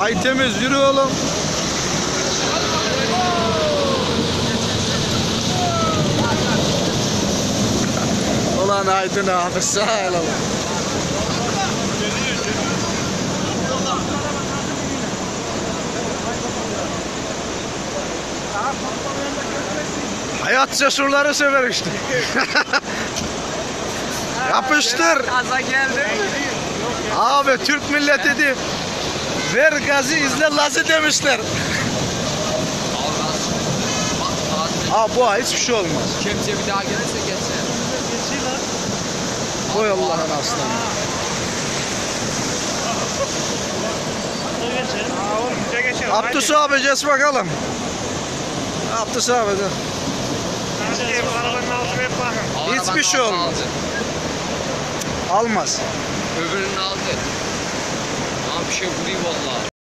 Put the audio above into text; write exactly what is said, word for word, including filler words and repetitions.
Ay temiz yürü oğlum. Ulan Aydın abi sağ ol. Hayat cesurları sever işte. Yapıştır. Kaza geldi. Abi Türk milleti de ver gazı izle lazı demişler. Abi bu hiçbir şey olmaz. Kepçe bir daha gelirse geçer. Koy Allah'ın aslanı. Abdüs abi geç bakalım. Abdüs abi de. Hiçbir şey olmaz. Almaz. Öbürünü aldı. Ama bir şey vuruyor vallahi.